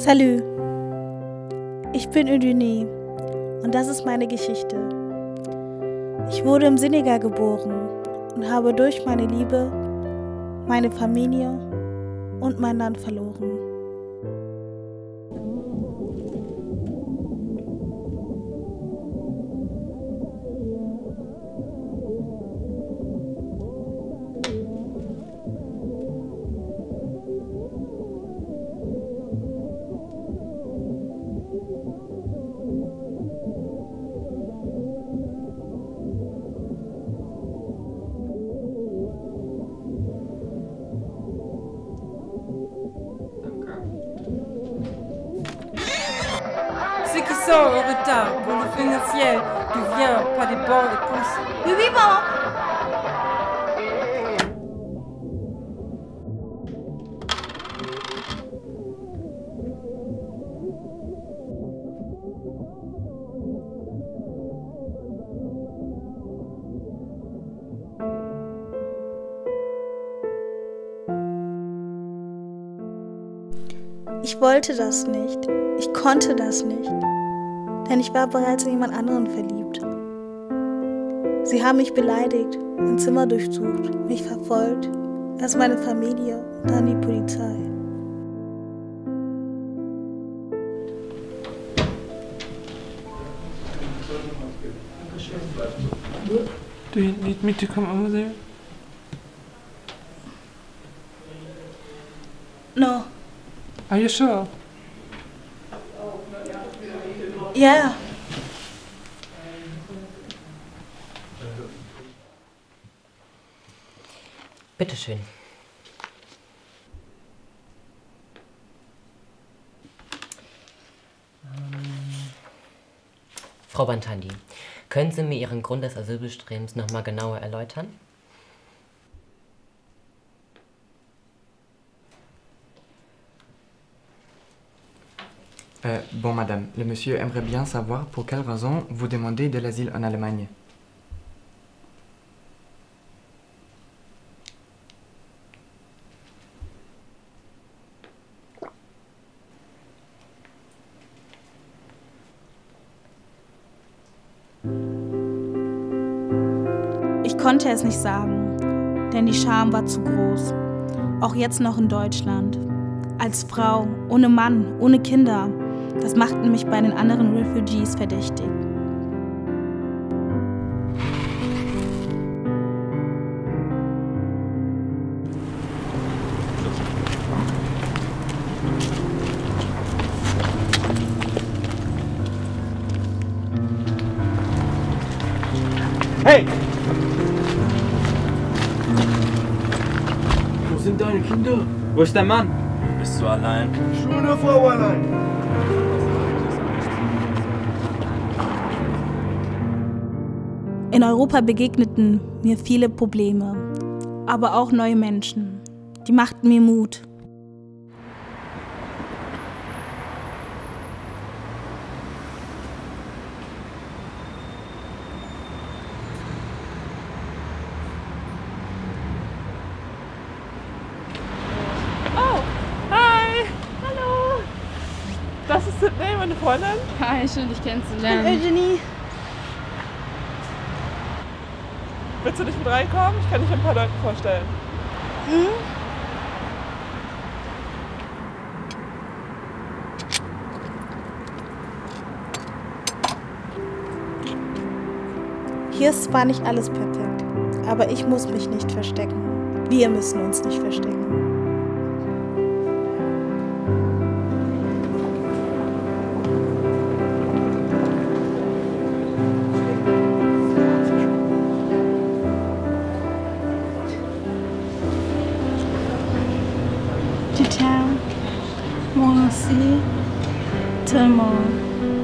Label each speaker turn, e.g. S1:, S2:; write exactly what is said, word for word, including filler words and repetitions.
S1: Salut, ich bin Udine und das ist meine Geschichte. Ich wurde im Senegal geboren und habe durch meine Liebe meine Familie und mein Land verloren.
S2: Ceux qui sont en retard pour le financier, tu viens pas des bons et pouces.
S1: Oui, oui, maman. Ich wollte das nicht. Ich konnte das nicht. Denn ich war bereits in jemand anderen verliebt. Sie haben mich beleidigt, mein Zimmer durchsucht, mich verfolgt. Erst meine Familie, dann die Polizei.
S3: Do you need me to come over there?
S1: No.
S3: Are you sure?
S1: Yeah.
S4: Bitte schön. Ähm, Frau Bantandi, können Sie mir Ihren Grund des Asylbestrebens noch mal genauer erläutern?
S5: Euh, bon, madame, le monsieur aimerait bien savoir pour quelle raison vous demandez de l'asile en Allemagne.
S1: Ich konnte es nicht sagen, denn die Scham war zu groß. Auch jetzt noch in Deutschland. Als Frau, ohne Mann, ohne Kinder. Das machte mich bei den anderen Refugees verdächtig.
S3: Hey!
S6: Wo sind deine Kinder?
S3: Wo ist der Mann?
S6: Bist du allein? Schöne Frau allein.
S1: In Europa begegneten mir viele Probleme, aber auch neue Menschen. Die machten mir Mut.
S3: Oh, hi! Hallo! Das ist Sydney, meine Freundin.
S7: Hi, schön dich kennenzulernen.
S1: Eugenie.
S3: Willst du nicht mit reinkommen? Ich kann dich ein paar Leuten vorstellen.
S1: Hm? Hier ist zwar nicht alles perfekt, aber ich muss mich nicht verstecken. Wir müssen uns nicht verstecken. Du t'aimes, moi aussi, tellement.